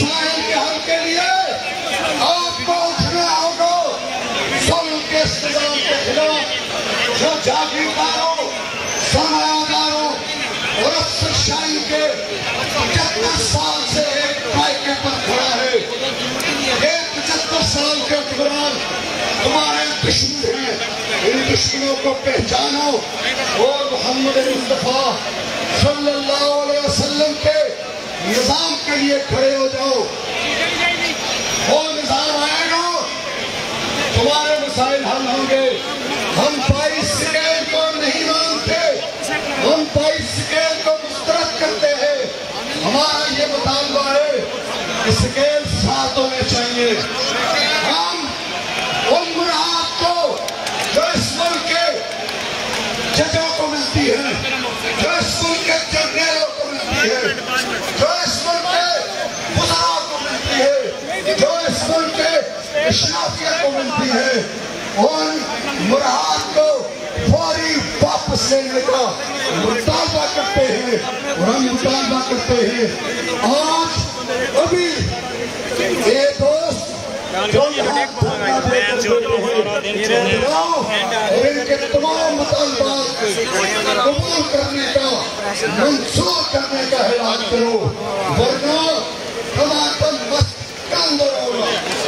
مسائل کے حل کے لیے آپ کو اٹھنا ہوگا ظلم کے استعمال کے خلاف. جو جاگیرداروں، سرمایہ داروں اور افسر شاہی کے 75 سال سے ایک پائکے پر کھڑا ہے، یہ 75 سال کے حکمران تمہارے دشمن ہیں. ان دشمنوں کو پہچانو اور محمد مصطفیٰ صلی اللہ علیہ وسلم کے نظام کے لیے کھڑے ہو جاؤ. وہ نظام آئے گا، تمہارے مسائل حل ہوں گے. ہم 22 سکیل کو نہیں مانتے، ہم 22 سکیل کو مسترد کرتے ہیں. ہمارا یہ مطالبہ ہے کہ سکیل 7 ہونے چاہیے. ہم ان مراحت کو جو اس ملک کے ججوں کو ملتی ہے، جو اس ملک کے جرنیلوں کو ملتی ہے، جو اس ملک کے وزراء کو ملتی ہے، جو اس ملک کے اشرافیہ کو ملتی ہے، ان مراحت کو فوری واپس لینے کا مطالبہ کرتے ہیں. اور ہم مطالبہ کرتے ہیں آج ابھی ایک دوست جو یہاں دھرنا دیتے ہیں اور ان کے تمام مطالبات قبول کرنے کا، منظور کرنے کا اعلان کرو، ورنہ ہمارا مست کاندر ہوگا.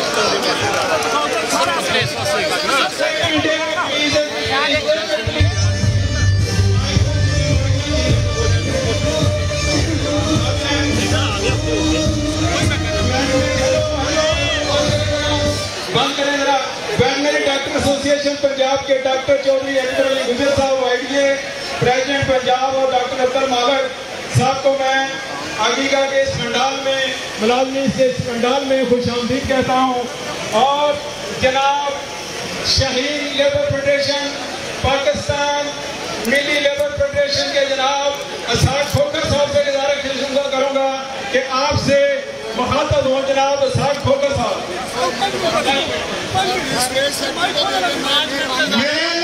ڈاکٹر ایسوسیشن پنجاب کے ڈاکٹر چودھری اکبر علی گجر صاحب وائیڈیے پریزیڈنٹ پنجاب اور ڈاکٹر عبدال مالک صاحب کو میں اگیگا کے اس پنڈال میں ملازمین سے اس پنڈال میں خوش آمدید کہتا ہوں. اور جناب شہید لیبر فیڈریشن پاکستان ملی لیبر فیڈریشن کے جناب اساتذہ کھوکر صاحب سے گزارش کروں گا کہ آپ سے مخاطب ہوں. جناب اساتذہ کھوکر صاحب.